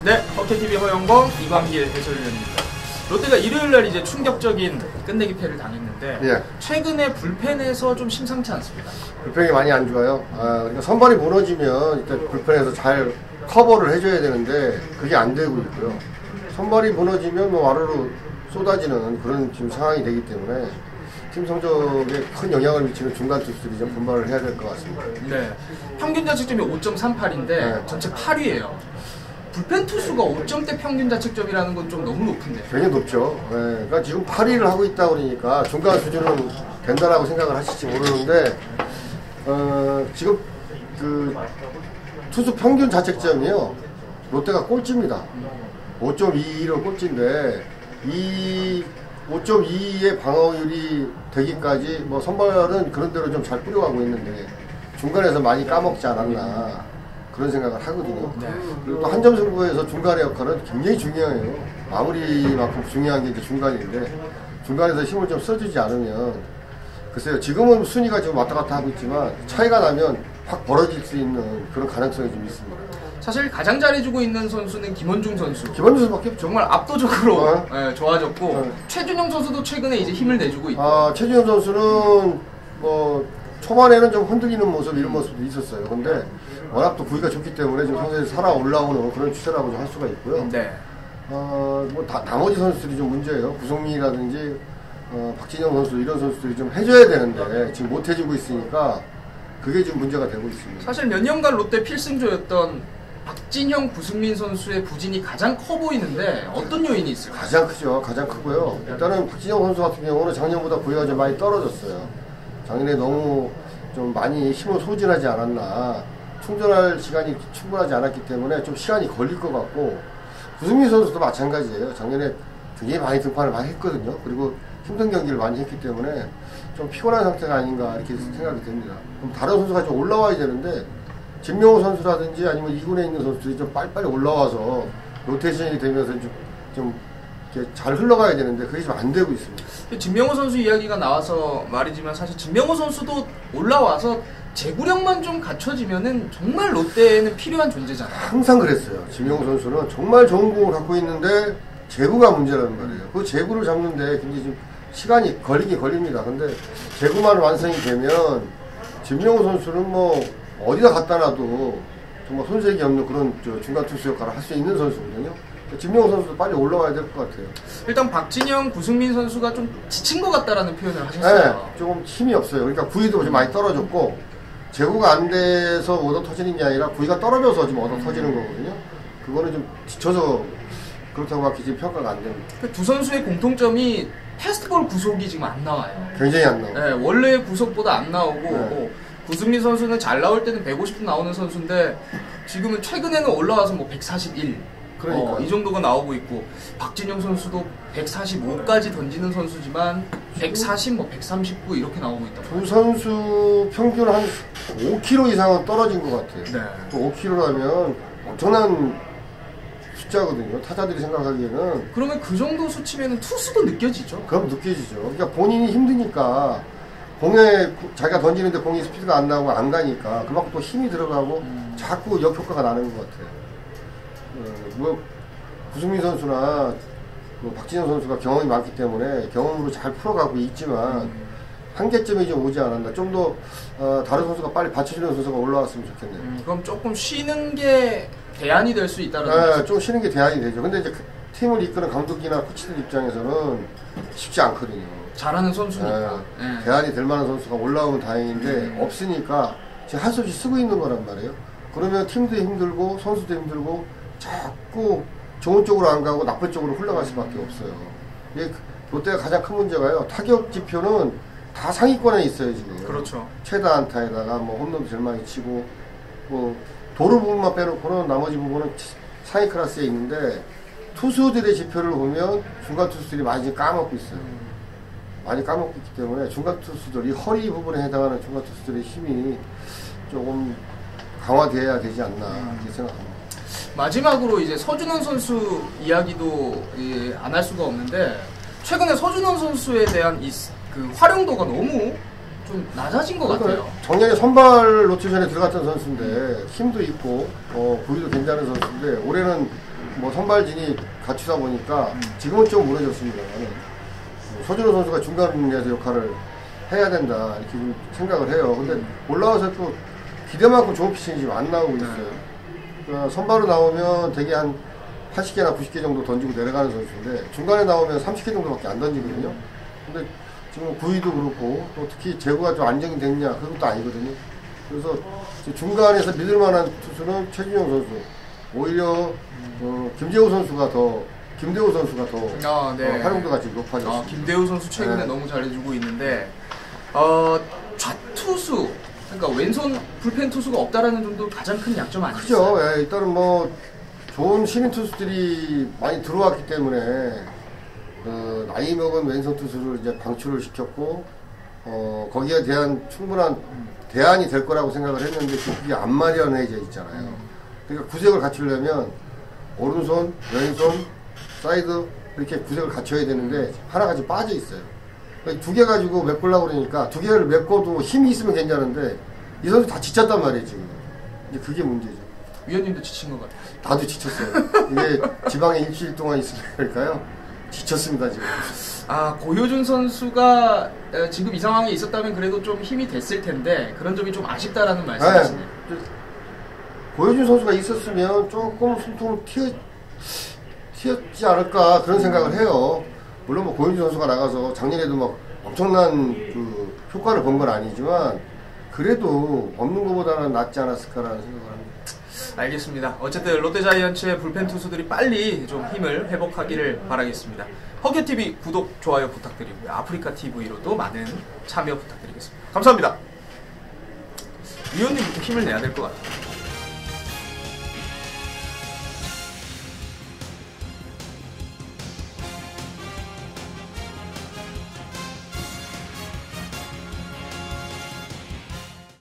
네, 허켓TV 허영범 이광길 해설위원입니다. 롯데가 일요일날 이제 충격적인 끝내기 패를 당했는데 예. 최근에 불펜에서 좀 심상치 않습니다. 불펜이 많이 안 좋아요. 그러니까 선발이 무너지면 일단 불펜에서 잘 커버를 해줘야 되는데 그게 안 되고 있고요. 선발이 무너지면 뭐 와르르 쏟아지는 그런 지금 상황이 되기 때문에 팀 성적에 큰 영향을 미치는 중간 투수들이 좀 분발을 해야 될 것 같습니다. 네, 평균 자책점이 5.38인데 네. 전체 8위예요. 불펜 투수가 5점대 평균 자책점이라는 건 좀 너무 높은데. 굉장히 높죠. 네, 그러니까 지금 8위를 하고 있다 그러니까 중간 수준은 된다라고 생각을 하실지 모르는데 지금 그 투수 평균 자책점이요. 롯데가 꼴찌입니다. 5.22로 꼴찌인데 이 5.22의 방어율이 되기까지 뭐 선발은 그런 대로 좀 잘 뿌려가고 있는데 중간에서 많이 까먹지 않았나 그런 생각을 하거든요. 네. 그리고 또 한 점 승부에서 중간의 역할은 굉장히 중요해요. 마무리만큼 중요한 게 이제 중간인데 중간에서 힘을 좀 써주지 않으면 글쎄요. 지금은 순위가 지금 왔다 갔다 하고 있지만 차이가 나면 확 벌어질 수 있는 그런 가능성이 좀 있습니다. 사실 가장 잘해주고 있는 선수는 김원중 선수. 김원중 선수밖에 없죠. 정말 압도적으로 네. 좋아졌고 네. 최준영 선수도 최근에 이제 힘을 내주고 있고. 최준영 선수는 뭐 초반에는 좀 흔들리는 모습 이런 모습도 있었어요. 근데 워낙 또 구위가 좋기 때문에 지금 선수들이 살아 올라오는 그런 추세라고 좀 할 수가 있고요. 네. 뭐 나머지 선수들이 좀 문제예요. 구성민이라든지 박진영 선수 이런 선수들이 좀 해줘야 되는데 지금 못 해주고 있으니까 그게 지금 문제가 되고 있습니다. 사실 몇 년간 롯데 필승조였던 박진형, 구승민 선수의 부진이 가장 커 보이는데 어떤 요인이 있을까요? 가장 크죠. 가장 크고요. 일단은 박진영 선수 같은 경우는 작년보다 구위가 좀 많이 떨어졌어요. 작년에 너무 좀 많이 힘을 소진하지 않았나. 충전할 시간이 충분하지 않았기 때문에 좀 시간이 걸릴 것 같고 구승민 선수도 마찬가지예요. 작년에 굉장히 많이 등판을 많이 했거든요. 그리고 힘든 경기를 많이 했기 때문에 좀 피곤한 상태가 아닌가 이렇게 생각이 됩니다. 그럼 다른 선수가 좀 올라와야 되는데 진명호 선수라든지 아니면 2군에 있는 선수들이 좀 빨리빨리 올라와서 로테이션이 되면서 좀 이렇게 잘 흘러가야 되는데 그게 좀 안 되고 있습니다. 진명호 선수 이야기가 나와서 말이지만 사실 진명호 선수도 올라와서 제구력만 좀 갖춰지면은 정말 롯데에는 필요한 존재잖아요. 항상 그랬어요. 진명호 선수는 정말 좋은 공을 갖고 있는데 제구가 문제라는 말이에요. 그 제구를 잡는데 굉장히 좀 시간이 걸리긴 걸립니다. 근데 제구만 완성이 되면 진명호 선수는 뭐 어디다 갖다 놔도 정말 손색이 없는 그런 중간 투수 역할을 할 수 있는 선수거든요. 진명호 선수도 빨리 올라와야 될 것 같아요. 일단 박진영, 구승민 선수가 좀 지친 것 같다라는 표현을 하셨어요. 네, 조금 힘이 없어요. 그러니까 구위도 좀 많이 떨어졌고 제구가 안 돼서 얻어 터지는 게 아니라 구위가 떨어져서 지금 얻어 터지는 거거든요. 그거는 좀 지쳐서 그렇다고 막 지금 평가가 안 됩니다. 두 선수의 공통점이 패스트볼 구속이 지금 안 나와요. 굉장히 안 나와요. 네, 원래의 구속보다 안 나오고 네. 구승민 선수는 잘 나올 때는 150분 나오는 선수인데 지금은 최근에는 올라와서 뭐 141. 그러니까 이 정도가 나오고 있고 박진영 선수도 145까지 던지는 선수지만 140, 뭐 139 이렇게 나오고 있다. 두 선수 평균 한 5kg 이상은 떨어진 것 같아요. 네. 그 5kg라면 엄청난 숫자거든요. 타자들이 생각하기에는. 그러면 그 정도 수치면 투수도 느껴지죠? 그럼 느껴지죠. 그러니까 본인이 힘드니까 공에 자기가 던지는데 공이 스피드가 안 나오고 안 가니까 그만큼 또 힘이 들어가고 자꾸 역효과가 나는 것 같아요. 뭐 구승민 선수나 박진영 선수가 경험이 많기 때문에 경험으로 잘 풀어가고 있지만 한계점이 좀 오지 않았나. 좀 더 다른 선수가 빨리 받쳐주는 선수가 올라왔으면 좋겠네요. 그럼 조금 쉬는 게 대안이 될 수 있다는 네, 좀 쉬는 게 대안이 되죠. 근데 이제 팀을 이끄는 감독이나 코치들 입장에서는 쉽지 않거든요. 잘하는 선수니까. 네, 대안이 될 만한 선수가 올라오면 다행인데 없으니까 지금 할 수 없이 쓰고 있는 거란 말이에요. 그러면 팀도 힘들고 선수도 힘들고 자꾸 좋은 쪽으로 안 가고 나쁜 쪽으로 흘러갈 수밖에 없어요. 이게 롯데가 가장 큰 문제가요. 타격 지표는 다 상위권에 있어요 지금. 그렇죠. 최다 안타에다가 뭐 홈런도 제일 많이 치고 뭐 도루 부분만 빼놓고는 나머지 부분은 상위 클래스에 있는데 투수들의 지표를 보면 중간 투수들이 많이 까먹고 있어요. 많이 까먹고 있기 때문에 중간 투수들이 허리 부분에 해당하는 중간 투수들의 힘이 조금 강화되어야 되지 않나 이렇게 생각합니다. 마지막으로 이제 서준원 선수 이야기도 안 할 수가 없는데 최근에 서준원 선수에 대한 그 활용도가 너무 좀 낮아진 것 같아요. 작년에 선발 로테이션에 들어갔던 선수인데 힘도 있고 구위도 괜찮은 선수인데 올해는 뭐 선발진이 갖추다 보니까 지금은 좀 무너졌습니다. 서준호 선수가 중간에서 역할을 해야 된다 이렇게 좀 생각을 해요. 근데 올라와서 또 기대만큼 좋은 피칭이 지금 안 나오고 있어요. 그러니까 선발로 나오면 대개 한 80개나 90개 정도 던지고 내려가는 선수인데 중간에 나오면 30개 정도밖에 안 던지거든요. 근데 지금 구위도 그렇고 또 특히 제구가 좀 안정이 됐냐 그것도 아니거든요. 그래서 중간에서 믿을 만한 투수는 최준용 선수. 오히려 김대우 선수가 더 활용도가 지금 높아졌습니다. 김대우 선수 최근에 너무 잘해주고 있는데 좌투수 그러니까 왼손 불펜 투수가 없다라는 점도 가장 큰 약점 아니겠어요? 그죠. 예, 일단은 뭐 좋은 신인 투수들이 많이 들어왔기 때문에 나이 먹은 왼손 투수를 이제 방출을 시켰고 거기에 대한 충분한 대안이 될 거라고 생각을 했는데 그게 안 마련해져 있잖아요. 그러니까 구색을 갖추려면 오른손, 왼손, 사이드 이렇게 구색을 갖춰야 되는데 하나가 지금 빠져 있어요. 두 개 가지고 메꾸려고 그러니까 두 개를 메꿔도 힘이 있으면 괜찮은데 이 선수 다 지쳤단 말이에요 지금. 이제 그게 문제죠. 위원님도 지친 것 같아요. 나도 지쳤어요. 이게 지방에 일주일 동안 있으니까요. 지쳤습니다 지금. 고효준 선수가 지금 이 상황에 있었다면 그래도 좀 힘이 됐을 텐데 그런 점이 좀 아쉽다라는 말씀이시네요. 고효준 선수가 있었으면 조금 숨통을 튀었지 않을까 그런 생각을 해요. 물론 뭐 고효준 선수가 나가서 작년에도 막 엄청난 그 효과를 본 건 아니지만 그래도 없는 것보다는 낫지 않았을까라는 생각을 합니다. 알겠습니다. 어쨌든 롯데자이언츠의 불펜 투수들이 빨리 좀 힘을 회복하기를 바라겠습니다. 허규TV 구독, 좋아요 부탁드리고요. 아프리카TV로도 많은 참여 부탁드리겠습니다. 감사합니다. 위원님부터 힘을 내야 될 것 같아요.